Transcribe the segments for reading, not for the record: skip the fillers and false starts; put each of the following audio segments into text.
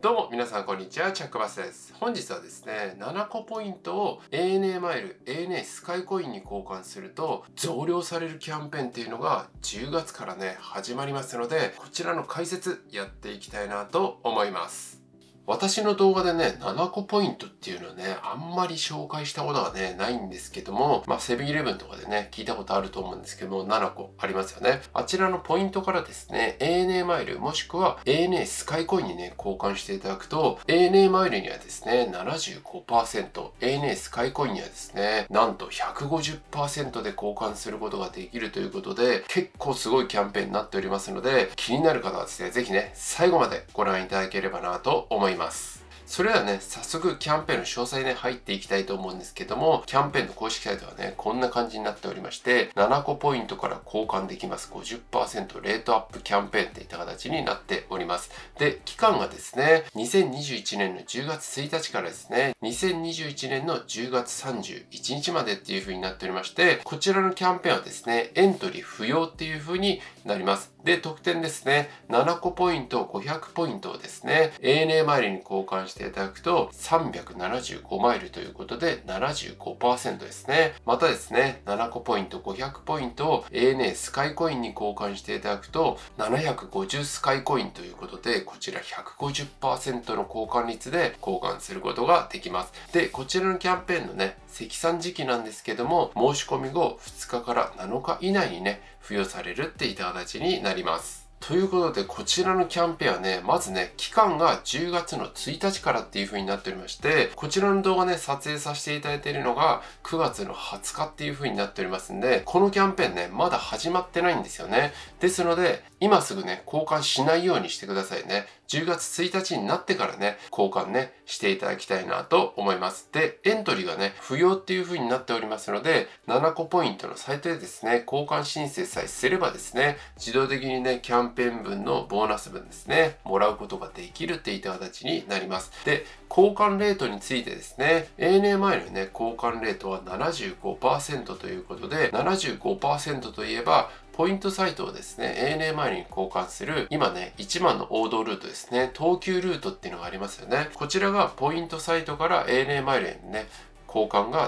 どうも皆さんこんにちは、チャックバスです。本日はですね、7個ポイントを ANA マイル、ANA スカイコインに交換すると増量されるキャンペーンっていうのが10月からね、始まりますので、こちらの解説やっていきたいなと思います。私の動画でね、7個ポイントっていうのはね、あんまり紹介したことがね、ないんですけども、セブンイレブンとかでね、聞いたことあると思うんですけども、7個ありますよね。あちらのポイントからですね、ANA マイルもしくは ANA スカイコインにね、交換していただくと、ANA マイルにはですね、75%、ANA スカイコインにはですね、なんと 150% で交換することができるということで、結構すごいキャンペーンになっておりますので、気になる方はですね、ぜひね、最後までご覧いただければなと思います。それではね、早速キャンペーンの詳細ね、入っていきたいと思うんですけども、キャンペーンの公式サイトはね、こんな感じになっておりまして、7個ポイントから交換できます 50% レートアップキャンペーンといった形になっております。で、期間がですね、2021年の10月1日からですね、2021年の10月31日までっていう風になっておりまして、こちらのキャンペーンはですね、エントリー不要っていう風になります。で、特典ですね、7個ポイント、500ポイントをですね、ANA マイルに交換していただくと、375マイルということで 75% ですね。またですね、7個ポイント、500ポイントを ANA スカイコインに交換していただくと、750スカイコインということで、こちら 150% の交換率で交換することができます。で、こちらのキャンペーンのね、積算時期なんですけども、申し込み後2日から7日以内にね、付与されるっていった形になります。ということで、こちらのキャンペーンはね、まずね、期間が10月の1日からっていう風になっておりまして、こちらの動画ね、撮影させていただいているのが9月の20日っていう風になっておりますんで、このキャンペーンね、まだ始まってないんですよね。ですので、今すぐね、交換しないようにしてくださいね。10月1日になってからね、交換ね、していただきたいなと思います。で、エントリーがね、不要っていう風になっておりますので、7個ポイントのサイトでですね、交換申請さえすればですね、自動的にね、キャンペーン分のボーナス分ですね、もらうことができるっていった形になります。で、交換レートについてですね、ANA マイルね、交換レートは 75% ということで、75% といえば、ポイントサイトをですね、ANA マイルに交換する、今ね、一番の王道ルートですね、東急ルートっていうのがありますよね。こちらがポイントサイトから ANA マイルへね、交換が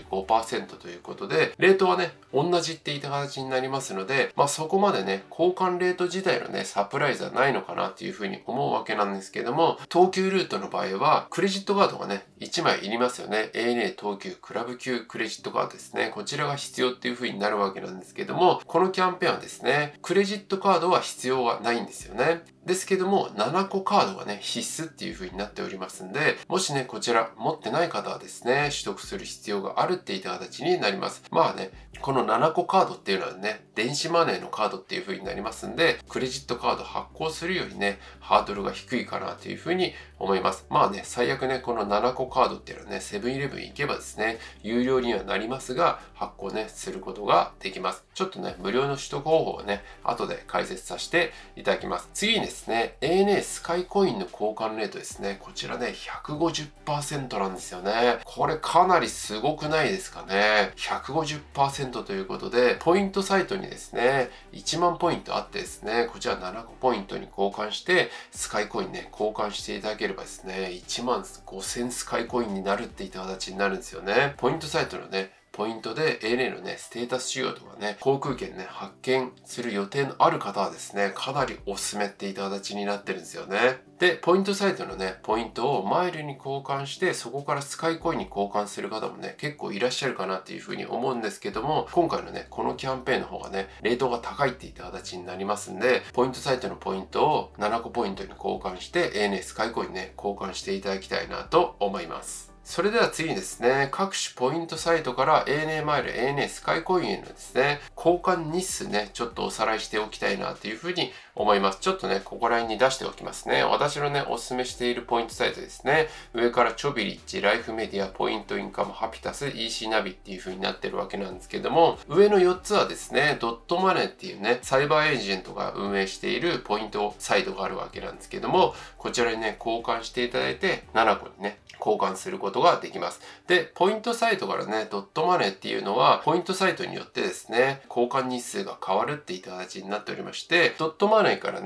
75% ということで、レートはね、同じっていった形になりますので、そこまでね、交換レート自体のね、サプライズはないのかなっていうふうに思うわけなんですけども、東急ルートの場合は、クレジットカードがね、1枚いりますよね。ANA 東急クラブ級クレジットカードですね。こちらが必要っていうふうになるわけなんですけども、このキャンペーンはですね、クレジットカードは必要がないんですよね。ですけども、7個カードがね、必須っていう風になっておりますんで、もしね、こちら持ってない方はですね、取得する必要があるっていった形になります。この7個カードっていうのはね、電子マネーのカードっていう風になりますんで、クレジットカード発行するよりね、ハードルが低いかなという風に思います。最悪ね、この7個カードっていうのはね、セブンイレブン行けばですね、有料にはなりますが、発行ね、することができます。ちょっとね、無料の取得方法をね、後で解説させていただきます。次にですね、ANA スカイコインの交換レートですね。こちらね、150% なんですよね。これかなりすごくないですかね。150% ということで、ポイントサイトにですね、1万ポイントあってですね、こちら7個ポイントに交換して、スカイコインね、交換していただければですね、1万5000スカイコインになるっていった形になるんですよね。ポイントサイトのね、ポイントで ANA のね、ステータス仕様とかね、航空券ね、発券する予定のある方はですね、かなりおすすめっていった形になってるんですよね。で、ポイントサイトのね、ポイントをマイルに交換して、そこからスカイコインに交換する方もね、結構いらっしゃるかなっていうふうに思うんですけども、今回のね、このキャンペーンの方がね、レートが高いっていった形になりますんで、ポイントサイトのポイントを7個ポイントに交換して、ANA スカイコインね、交換していただきたいなと思います。それでは次にですね、各種ポイントサイトから ANA マイル、ANA スカイコインへのですね、交換日数ね、ちょっとおさらいしておきたいなというふうに思います。ちょっとね、ここら辺に出しておきますね。私のね、おすすめしているポイントサイトですね。上からチョビリッジ、ライフメディア、ポイントインカム、ハピタス、EC ナビっていう風になってるわけなんですけども、上の4つはですね、ドットマネーっていうね、サイバーエージェントが運営しているポイントサイトがあるわけなんですけども、こちらにね、交換していただいて、7個にね、交換することができます。で、ポイントサイトからね、ドットマネーっていうのは、ポイントサイトによってですね、交換日数が変わるっていった形になっておりまして、ドットマネーからね、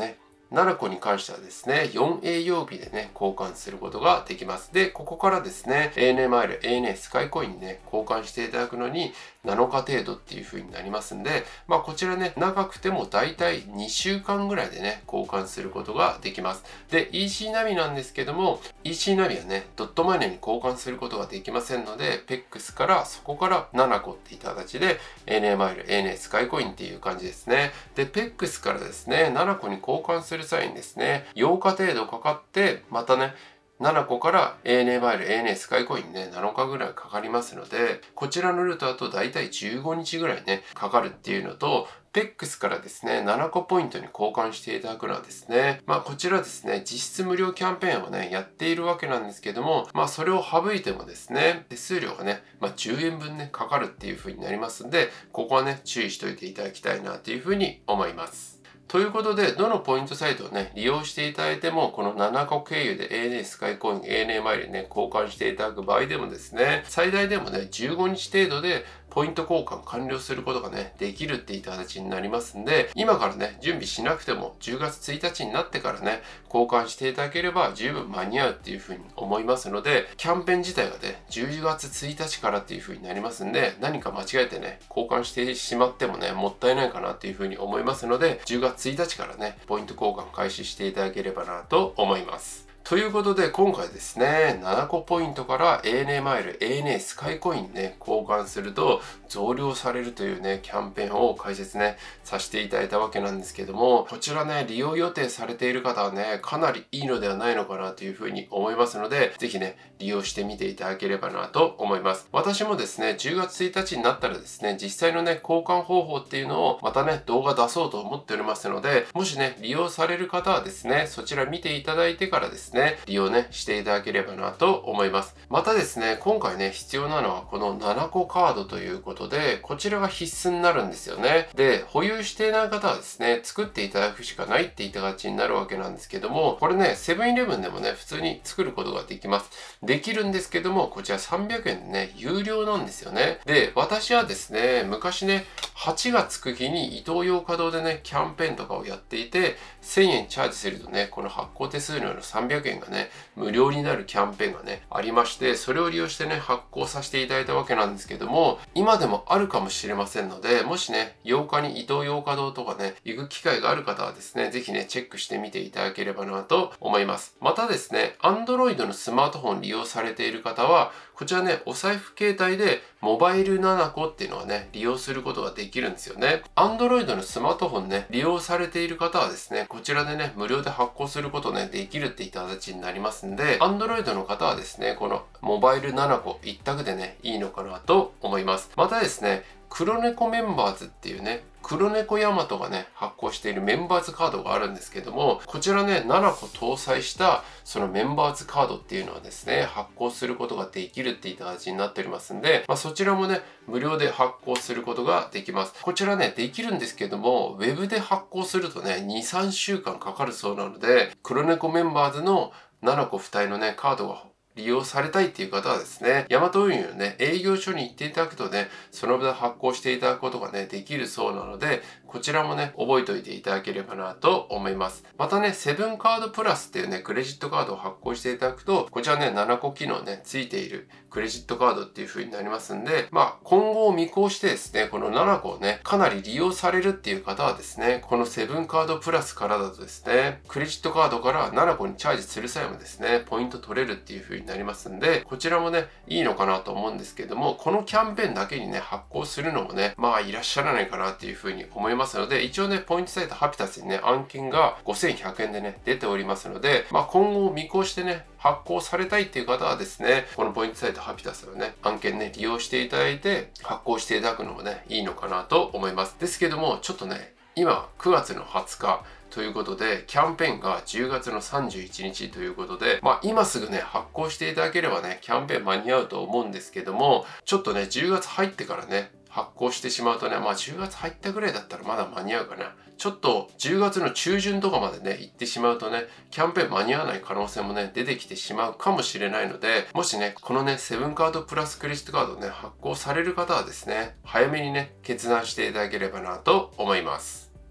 7個に関してはですね、4営業日でね、交換することができます。で、ここからですね、ANA マイル、ANA スカイコインにね、交換していただくのに7日程度っていう風になりますんで、こちらね、長くてもだいたい2週間ぐらいでね、交換することができます。で、EC ナビなんですけども、EC ナビはね、ドットマネーに交換することができませんので、PEX からそこから7個っていった形で、ANA マイル、ANA スカイコインっていう感じですね。で、PEX からですね、7個に交換する際にですね、8日程度かかって、またね、7個から ANA マイル、ANA スカイコインね、7日ぐらいかかりますので、こちらのルートだとだいたい15日ぐらいね、かかるっていうのと、PEX からですね、7個ポイントに交換していただくのはですね、こちらですね、実質無料キャンペーンをね、やっているわけなんですけども、それを省いてもですね、手数料がね、10円分ね、かかるっていう風になりますんで、ここはね、注意しておいていただきたいなという風に思います。ということで、どのポイントサイトをね、利用していただいても、この7個経由で ANA スカイコイン、ANA マイルにね、交換していただく場合でもですね、最大でもね、15日程度でポイント交換完了することがね、できるっていった形になりますんで、今からね、準備しなくても10月1日になってからね、交換していただければ十分間に合うっていうふうに思いますので、キャンペーン自体がね、10月1日からっていうふうになりますんで、何か間違えてね、交換してしまってもね、もったいないかなっていうふうに思いますので、10月1日からね、ポイント交換開始していただければなと思います。ということで、今回ですね、7個ポイントから ANA マイル、ANA スカイコインね、交換すると増量されるというね、キャンペーンを解説ね、させていただいたわけなんですけども、こちらね、利用予定されている方はね、かなりいいのではないのかなというふうに思いますので、ぜひね、利用してみていただければなと思います。私もですね、10月1日になったらですね、実際のね、交換方法っていうのをまたね、動画出そうと思っておりますので、もしね、利用される方はですね、そちら見ていただいてからですね、利用ね、していただければなと思います。またですね、今回ね、必要なのはこの7個カードということで、こちらが必須になるんですよね。で、保有していない方はですね、作っていただくしかないっていった形になるわけなんですけども、これね、セブンイレブンでもね、普通に作ることができます。できるんですけども、こちら300円でね、有料なんですよね。で、私はですね、昔ね、8がつく日にイトーヨーカドーでね、キャンペーンとかをやっていて、1000円チャージするとね、この発行手数料の300円がね、無料になるキャンペーンがね、ありまして、それを利用してね、発行させていただいたわけなんですけども、今でもあるかもしれませんので、もしね、8日にイトーヨーカドーとかね、行く機会がある方はですね、ぜひね、チェックしてみていただければなと思います。またですね、Android のスマートフォン利用されている方は、こちらね、お財布携帯でモバイル7個っていうのはね、利用することができるんですよね。Android のスマートフォンね、利用されている方はですね、こちらでね、無料で発行することね、できるっていった形になりますんで、Android の方はですね、このモバイル7個一択でね、いいのかなと思います。またですね、黒猫メンバーズっていうね、黒猫ヤマトがね、発行しているメンバーズカードがあるんですけども、こちらね、7個搭載したそのメンバーズカードっていうのはですね、発行することができるっていった形になっておりますんで、そちらもね、無料で発行することができます。こちらね、できるんですけども、ウェブで発行するとね、2、3週間かかるそうなので、黒猫メンバーズの7個付帯のね、カードが利用されたいっていう方はですね、ヤマト運輸のね、営業所に行っていただくとね、その場で発行していただくことがね、できるそうなので、こちらもね、覚えておいていただければなと思います。またね、セブンカードプラスっていうね、クレジットカードを発行していただくと、こちらね、7個機能ね、ついているクレジットカードっていう風になりますんで、今後を見越してですね、この7個をね、かなり利用されるっていう方はですね、このセブンカードプラスからだとですね、クレジットカードから7個にチャージする際もですね、ポイント取れるっていう風になりますんで、こちらもね、いいのかなと思うんですけども、このキャンペーンだけにね、発行するのもね、いらっしゃらないかなっていう風に思いますので、一応ね、ポイントサイトハピタスにね、案件が5100円でね、出ておりますので、今後を見越してね、発行されたいっていう方はですね、このポイントサイトハピタスのね、案件ね、利用していただいて、発行していただくのもね、いいのかなと思います。ですけども、ちょっとね、今、9月の20日、ということで、キャンペーンが10月の31日ということで、今すぐね、発行していただければね、キャンペーン間に合うと思うんですけども、ちょっとね、10月入ってからね、発行してしまうとね、10月入ったぐらいだったらまだ間に合うかな。ちょっと10月の中旬とかまでね、行ってしまうとね、キャンペーン間に合わない可能性もね、出てきてしまうかもしれないので、もしね、このね、セブンカードプラスクレジットカードをね、発行される方はですね、早めにね、決断していただければなと思います。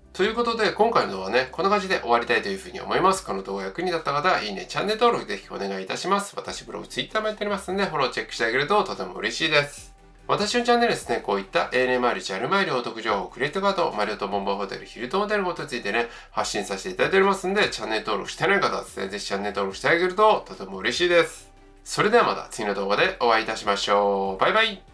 ということで、今回の動画はね、こんな感じで終わりたいというふうに思います。この動画役に立った方、いいね、チャンネル登録ぜひお願いいたします。私ブログ、Twitter もやっておりますので、フォローチェックしてあげるととても嬉しいです。私のチャンネルですね、こういった ANA マイル、JAL マイルお得情報、クレジットカード、マリオットボンバーホテル、ヒルトンホテルのことについてね、発信させていただいておりますので、チャンネル登録してない方はですね、ぜひチャンネル登録してあげるととても嬉しいです。それではまた次の動画でお会いいたしましょう。バイバイ。